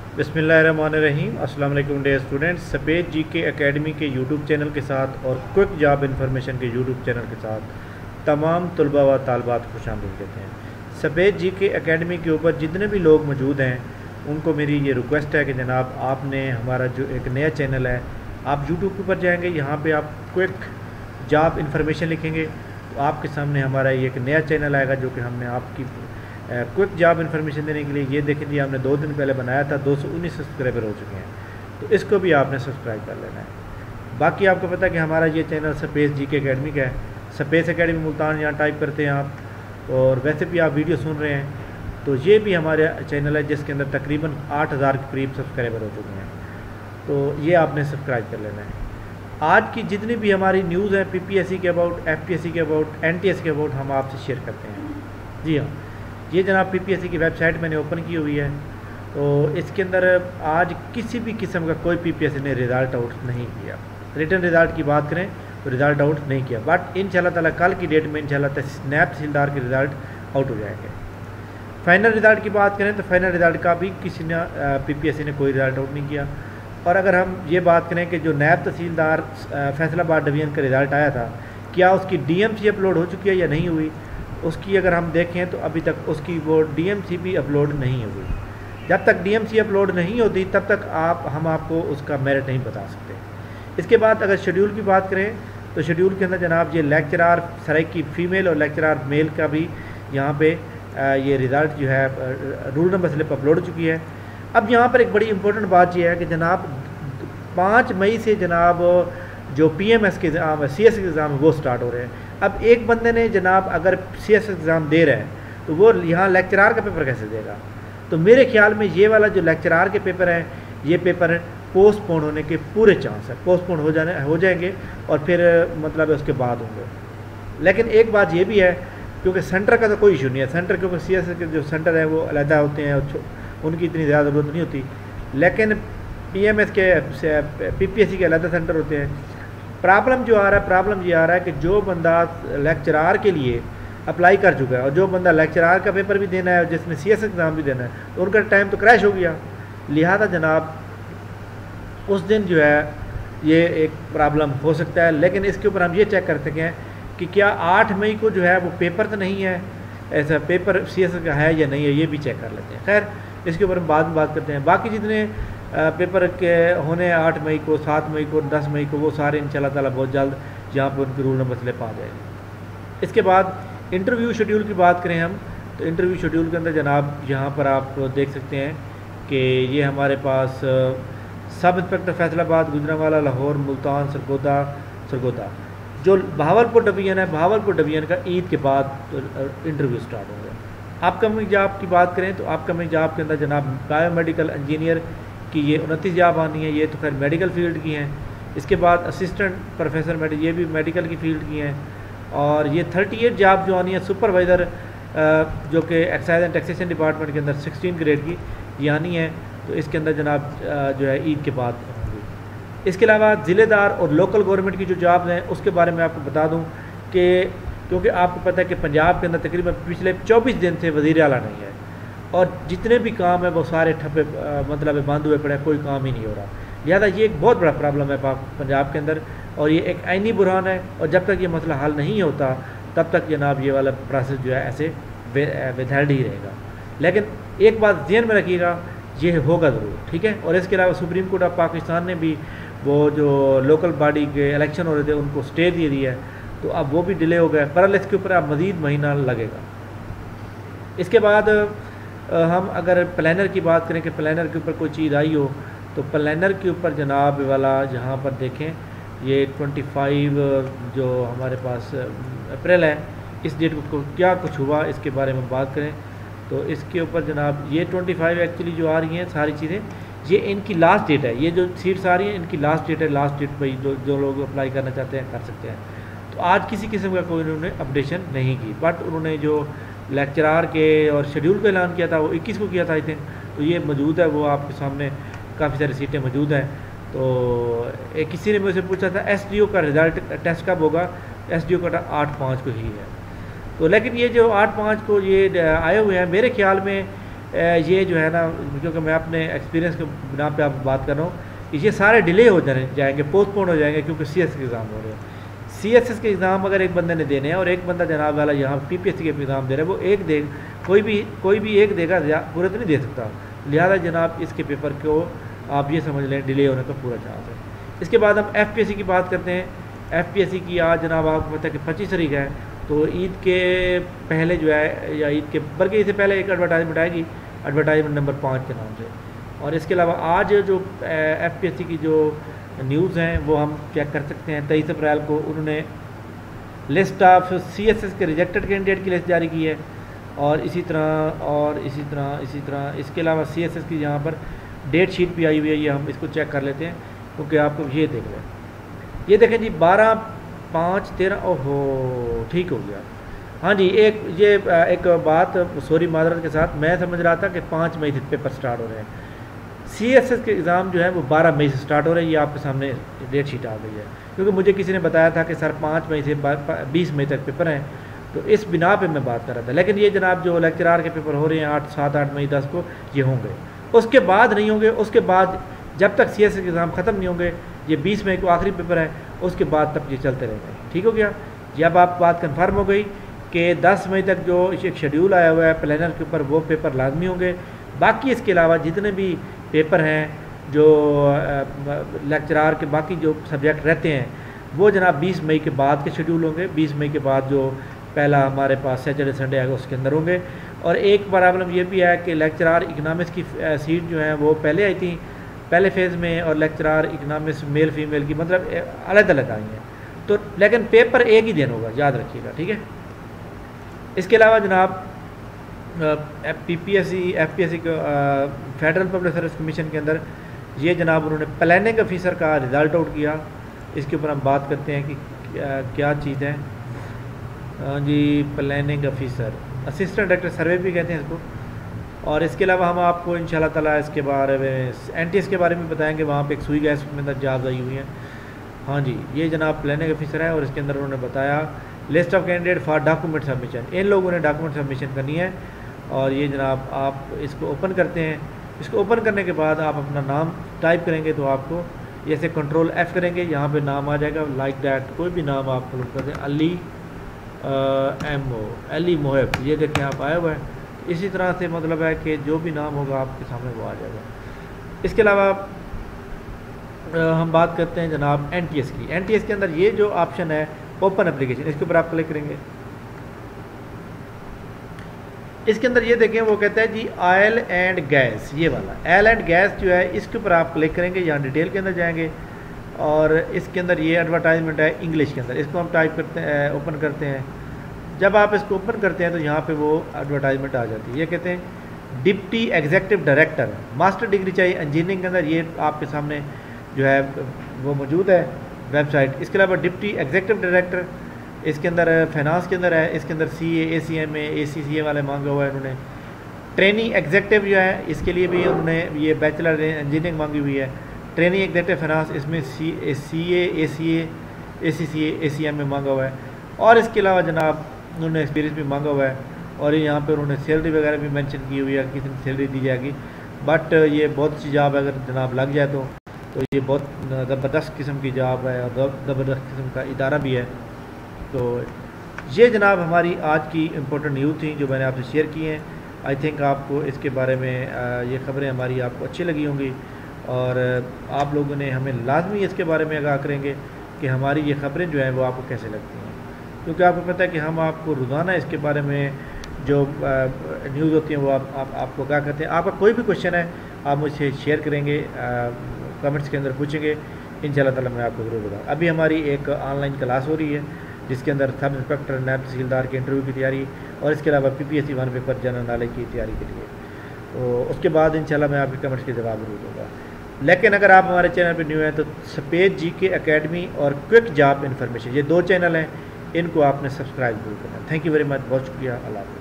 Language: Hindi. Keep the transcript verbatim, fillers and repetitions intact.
बिस्मिल्लाहिर्रहमानिर्रहीम। अस्सलाम वालेकुम डियर स्टूडेंट्स। सफ़ेद जी के एकेडमी के यूट्यूब चैनल के साथ और क्विक जॉब इन्फॉर्मेशन के यूट्यूब चैनल के साथ तमाम तलबा व तालबात को शामिल करते हैं। सफ़ेद जी के एकेडमी के ऊपर जितने भी लोग मौजूद हैं उनको मेरी ये रिक्वेस्ट है कि जनाब आपने हमारा जो एक नया चैनल है, आप यूट्यूब के ऊपर जाएंगे, यहाँ पे आप क्विक जॉब इन्फॉर्मेशन लिखेंगे तो आपके सामने हमारा ये एक नया चैनल आएगा जो कि हमने आपकी क्विक जॉब इन्फॉर्मेशन देने के लिए, ये देख लीजिए हमने दो दिन पहले बनाया था, दो सौ उन्नीस सब्सक्राइबर हो चुके हैं, तो इसको भी आपने सब्सक्राइब कर लेना है। बाकी आपको पता है कि हमारा ये चैनल सपेस जी के एकेडमी का है, सपेस एकेडमी मुल्तान यहाँ टाइप करते हैं आप, और वैसे भी आप वीडियो सुन रहे हैं तो ये भी हमारे चैनल है जिसके अंदर तकरीबन आठ हज़ार के करीब सब्सक्राइबर हो चुके हैं, तो ये आपने सब्सक्राइब कर लेना है। आज की जितनी भी हमारी न्यूज़ हैं पीपीएससी के अबाउट, एफपीएससी के अबाउट, एनटीएस के अबाउट, हम आपसे शेयर करते हैं। जी हाँ, ये जनाब पीपीएससी की वेबसाइट मैंने ओपन की हुई है, तो इसके अंदर आज किसी भी किस्म का कोई पीपीएससी ने रिज़ल्ट आउट नहीं किया। रिटर्न रिज़ल्ट की बात करें तो रिज़ल्ट आउट नहीं किया, बट इंशाल्लाह ताला कल की डेट में इंशाल्लाह स्नैप तहसीलदार के रिज़ल्ट आउट हो जाएंगे। फाइनल रिज़ल्ट की बात करें तो फाइनल रिज़ल्ट का भी किसी ने पीपीएससी ने कोई रिज़ल्ट आउट नहीं किया। और अगर हम ये बात करें कि जो नायब तहसीलदार फैसलाबाद डिवीज़न का रिज़ल्ट आया था, क्या उसकी डीएमसी अपलोड हो चुकी है या नहीं हुई, उसकी अगर हम देखें तो अभी तक उसकी वो डीएमसी भी अपलोड नहीं हुई। जब तक डीएमसी अपलोड नहीं होती तब तक आप हम आपको उसका मेरिट नहीं बता सकते। इसके बाद अगर शेड्यूल की बात करें तो शेड्यूल के अंदर जनाब ये लेक्चरार सराइकी फ़ीमेल और लेक्चरार मेल का भी यहाँ पे ये रिज़ल्ट जो है रूल नंबर स्लिप अपलोड हो चुकी है। अब यहाँ पर एक बड़ी इंपॉर्टेंट बात यह है कि जनाब पाँच मई से जनाब जो पीएमएस के एग्ज़ाम है, सीएस के एग्ज़ाम है, वो स्टार्ट हो रहे हैं। अब एक बंदे ने जनाब अगर सीएस एग्ज़ाम दे रहा है तो वो यहाँ लेक्चरार का पेपर कैसे देगा? तो मेरे ख्याल में ये वाला जो लेक्चरार के पेपर हैं, ये पेपर पोस्टपोन होने के पूरे चांस है, पोस्टपोन हो जाने हो जाएंगे और फिर मतलब उसके बाद होंगे। लेकिन एक बात ये भी है, क्योंकि सेंटर का तो कोई इशू नहीं है, सेंटर क्योंकि सीएस के जो सेंटर है वो अलहदा होते हैं, उनकी इतनी ज़्यादा ज़रूरत नहीं होती, लेकिन पीएमएस के पीपीएससी के अलहदा सेंटर होते हैं। प्रॉब्लम जो आ रहा है प्रॉब्लम ये आ रहा है कि जो बंदा लेक्चरार के लिए अप्लाई कर चुका है और जो बंदा लेक्चरार का पेपर भी देना है और जिसने सीएस एग्ज़ाम भी देना है, तो उनका टाइम तो क्रैश हो गया। लिहाजा जनाब उस दिन जो है ये एक प्रॉब्लम हो सकता है। लेकिन इसके ऊपर हम ये चेक कर सकते हैं कि क्या आठ मई को जो है वो पेपर तो नहीं है, ऐसा पेपर सीएस का है या नहीं है, ये भी चेक कर लेते हैं। खैर इसके ऊपर हम बाद में बात करते हैं। बाकी जितने पेपर के होने आठ मई को, सात मई को, दस मई को, वो सारे इंशाल्लाह ताला बहुत जल्द यहाँ पर उनके रूल नंबर स्लिप आ जाएंगे। इसके बाद इंटरव्यू शेड्यूल की बात करें हम तो इंटरव्यू शेड्यूल के अंदर जनाब यहाँ पर आप देख सकते हैं कि ये हमारे पास सब इंस्पेक्टर फैसलाबाद, गुजरांवाला, लाहौर, मुल्तान, सरगोदा सरगोदा जो बहावलपुर डिवीज़न है, बहावलपुर डिवीज़न का ईद के बाद इंटरव्यू स्टार्ट होंगे। अपकमिंग जॉब की बात करें तो अपकमिंग जॉब के अंदर जनाब बायोमेडिकल इंजीनियर कि ये उनतीस जॉब आनी है, ये तो खैर मेडिकल फील्ड की हैं। इसके बाद असिस्टेंट प्रोफेसर मेडिकल, ये भी मेडिकल की फील्ड की हैं। और ये थर्टी एट जॉब जो आनी है सुपरवाइज़र जो कि एक्साइज एंड टैक्सेशन डिपार्टमेंट के अंदर सिक्सटीन ग्रेड की ये आनी है, तो इसके अंदर जनाब जो है ईद के बाद होंगी। इसके अलावा ज़िलेदार और लोकल गवर्नमेंट की जो जॉब्स हैं उसके बारे में आपको बता दूँ कि क्योंकि आपको पता है कि पंजाब के अंदर तकरीबन पिछले चौबीस दिन से वज़ीर आला नहीं है और जितने भी काम है वो सारे ठप्पे मतलब बंद हुए पड़े, कोई काम ही नहीं हो रहा। लिहाजा ये एक बहुत बड़ा प्रॉब्लम है पंजाब के अंदर और ये एक आइनी बुरहान है, और जब तक ये मसला हल नहीं होता तब तक जनाब ये वाला प्रोसेस जो है ऐसे विदहल्ड ही रहेगा। लेकिन एक बात ध्यान में रखिएगा, ये होगा ज़रूर, ठीक है। और इसके अलावा सुप्रीम कोर्ट ऑफ पाकिस्तान ने भी वो जो लोकल बॉडी के इलेक्शन हो रहे थे उनको स्टे दे दी है, तो अब वो भी डिले हो गया, पर इसके ऊपर अब मज़ीद महीना लगेगा। इसके बाद हम अगर प्लानर की बात करें कि प्लानर के ऊपर कोई चीज़ आई हो तो प्लानर के ऊपर जनाब वाला जहाँ पर देखें ये पच्चीस जो हमारे पास अप्रैल है, इस डेट को क्या कुछ हुआ इसके बारे में बात करें तो इसके ऊपर जनाब ये पच्चीस एक्चुअली जो आ रही हैं सारी चीज़ें, ये इनकी लास्ट डेट है। ये जो सीट्स आ रही हैं इनकी लास्ट डेट है, लास्ट डेट पर जो जो लोग अप्लाई करना चाहते हैं कर सकते हैं। तो आज किसी किस्म का कोई उन्होंने अपडेशन नहीं की, बट उन्होंने जो लेक्चरार के और शेड्यूल का ऐलान किया था वो इक्कीस को किया था आई थिंक, तो ये मौजूद है, वो आपके सामने काफ़ी सारी सीटें मौजूद हैं। तो एक किसी ने मुझसे पूछा था एसडीओ का रिज़ल्ट टेस्ट कब होगा, एसडीओ का आठ पाँच को ही है। तो लेकिन ये जो आठ पाँच को ये आए हुए हैं, मेरे ख्याल में ये जो है ना, क्योंकि मैं अपने एक्सपीरियंस के बिना पे आप बात कर रहा हूँ, ये सारे डिले हो जाएंगे, पोस्टपोन हो जाएंगे, क्योंकि सी एस के एग्ज़ाम हो रहे हैं। सी एस एस के एग्ज़ाम अगर एक बंदे ने देने हैं और एक बंदा जनाब वाला यहाँ पी पी एस सी के एग्ज़ाम दे रहा है, वो एक दे कोई भी कोई भी एक देगा, पूरे तो नहीं दे सकता। लिहाजा जनाब इसके पेपर को आप ये समझ लें डिले होने का पूरा चांस है। इसके बाद हम एफ पी एस सी की बात करते हैं। एफ पी एस सी की आज जनाब आपको पता है कि पच्चीस तारीख है, तो ईद के पहले जो है, या ईद के बल्कि इससे पहले एक एडवर्टाइजमेंट आएगी, एडवर्टाइजमेंट नंबर पाँच के नाम से। और इसके अलावा आज जो एफ पी एस सी की जो न्यूज़ हैं वो हम चेक कर सकते हैं। तेईस अप्रैल को उन्होंने list of C S S के रिजेक्टेड कैंडिडेट की लिस्ट जारी की है, और इसी तरह और इसी तरह इसी तरह इसके अलावा सी एस एस की यहाँ पर डेट शीट भी आई हुई है, ये हम इसको चेक कर लेते हैं, क्योंकि आपको ये देख लें, ये देखें जी बारह पाँच तेरह, ओहो ठीक हो गया। हाँ जी, एक ये एक बात, सॉरी माजरत के साथ, मैं समझ रहा था कि पाँच मई से पेपर स्टार्ट हो रहे हैं। सी एस एस के एग्ज़ाम जो है वो बारह मई से स्टार्ट हो रहे हैं, ये आपके सामने डेट शीट आ गई है, क्योंकि मुझे किसी ने बताया था कि सर पाँच मई से बीस मई तक पेपर हैं, तो इस बिना पे मैं बात कर रहा था। लेकिन ये जनाब जो लेक्चरार के पेपर हो रहे हैं आठ सात आठ मई दस को, ये होंगे, उसके बाद नहीं होंगे। उसके बाद जब तक सी एस एस के एग्ज़ाम ख़त्म नहीं होंगे, ये बीस मई को आखिरी पेपर है, उसके बाद तक ये चलते रहेंगे। ठीक हो गया। जब आप बात कन्फर्म हो गई कि दस मई तक जो एक शेड्यूल आया हुआ है प्लानर के ऊपर, वो पेपर लाजमी होंगे। बाकी इसके अलावा जितने भी पेपर हैं जो लेक्चरार के बाकी जो सब्जेक्ट रहते हैं, वो जनाब बीस मई के बाद के शेड्यूल होंगे। बीस मई के बाद जो पहला हमारे पास सैटरडे संडे आएगा उसके अंदर होंगे। और एक प्रॉब्लम ये भी है कि लेक्चरार इकनॉमिक्स की सीट जो है वो पहले आई थी पहले फेज़ में, और लेक्चरार इकनॉमिक्स मेल फीमेल की मतलब अलग अलग आई हैं, तो लेकिन पेपर एक ही दिन होगा, याद रखिएगा। ठीक है। इसके अलावा जनाब P P S C F P S C को फेडरल पब्लिक सर्विस कमीशन के अंदर ये जनाब उन्होंने प्लानिंग ऑफिसर का रिज़ल्ट आउट किया। इसके ऊपर हम बात करते हैं कि क्या, क्या चीज़ है जी। Planning officer, assistant director survey भी कहते हैं इसको। और इसके अलावा हम आपको इंशाल्लाह ताला इसके बारे में एन टी एस के बारे में बताएंगे। वहाँ पे एक सुई गैस में अंदर जाब आई हुई है। हाँ जी, ये जनाब प्लानिंग ऑफिसर है, और इसके अंदर उन्होंने बताया list of candidate for document submission, इन लोगों ने डॉक्यूमेंट सबमिशन करनी है। और ये जनाब आप इसको ओपन करते हैं। इसको ओपन करने के बाद आप अपना नाम टाइप करेंगे, तो आपको जैसे कंट्रोल एफ़ करेंगे, यहाँ पे नाम आ जाएगा लाइक दैट, कोई भी नाम आप पुट कर दें, अली एम ओ अली मोहब, ये देखें आप आया हुआ है। इसी तरह से मतलब है कि जो भी नाम होगा आपके सामने वो आ जाएगा। इसके अलावा हम बात करते हैं जनाब एन टी एस की। एन टी एस के अंदर ये जो ऑप्शन है ओपन एप्लीकेशन, इसके ऊपर आप क्लिक करेंगे। इसके अंदर ये देखें, वो कहता है जी ऑयल एंड गैस, ये वाला ऑयल एंड गैस जो है, इसके ऊपर आप क्लिक करेंगे। यहाँ डिटेल के अंदर जाएंगे, और इसके अंदर ये एडवर्टाइजमेंट है इंग्लिश के अंदर, इसको हम टाइप करते हैं, ओपन करते हैं। जब आप इसको ओपन करते हैं तो यहाँ पे वो एडवर्टाइजमेंट आ जाती है। ये कहते हैं deputy executive director, master degree चाहिए इंजीनियरिंग के अंदर, ये आपके सामने जो है वो मौजूद है वेबसाइट। इसके अलावा डिप्टी एग्जीक्यूटिव डायरेक्टर, इसके अंदर फाइनेंस के अंदर है, इसके अंदर सी ए ए सी एम ए ए सी सी ए वाले मांगा हुआ है उन्होंने। ट्रेनिंग एग्जीक्यूटिव जो है, इसके लिए भी उन्होंने ये बैचलर इंजीनियरिंग मांगी हुई है। ट्रेनिंग एग्जीक्यूटिव फाइनेंस, इसमें सी ए सी ए ए सी ए ए सी सी ए ए सी एम में मांगा हुआ है। और इसके अलावा जनाब उन्होंने एक्सपीरियंस भी मांगा हुआ है, और यहाँ पे उन्होंने सैलरी वगैरह भी मेंशन की हुई है, कितनी सैलरी दी जाएगी। बट ये बहुत अच्छी जॉब है, अगर जनाब लग जाए तो तो ये बहुत ज़बरदस्त किस्म की जॉब है, और ज़बरदस्त किस्म का इदारा भी है। तो ये जनाब हमारी आज की इम्पोर्टेंट न्यूज़ थी जो मैंने आपसे शेयर की हैं। आई थिंक आपको इसके बारे में ये ख़बरें हमारी आपको अच्छी लगी होंगी, और आप लोगों ने हमें लाजमी इसके बारे में आगाह करेंगे कि हमारी ये ख़बरें जो हैं वो आपको कैसे लगती हैं, क्योंकि आपको पता है कि हम आपको रोज़ाना इसके बारे में जो न्यूज़ होती हैं वो आप, आप आपको क्या करते हैं। आपका कोई भी क्वेश्चन है आप मुझसे शेयर करेंगे, कमेंट्स के अंदर पूछेंगे, इंशाल्लाह ताला मैं आपको ज़रूर बताऊँ। अभी हमारी एक ऑनलाइन क्लास हो रही है जिसके अंदर सब इंस्पेक्टर नायब तहसीलदार के इंटरव्यू की तैयारी, और इसके अलावा P P S C one paper general knowledge की तैयारी के लिए। तो उसके बाद इंशाल्लाह मैं आपके कमेंट्स के जवाब ज़रूर दूँगा। लेकिन अगर आप हमारे चैनल पर न्यू हैं तो सपेज जी के अकेडमी और क्विक जॉब इन्फॉर्मेशन, ये दो चैनल हैं, इनको आपने सब्सक्राइब जरूर करना। थैंक यू वेरी मच, बहुत शुक्रिया, अल्लाह हाफ़िज़।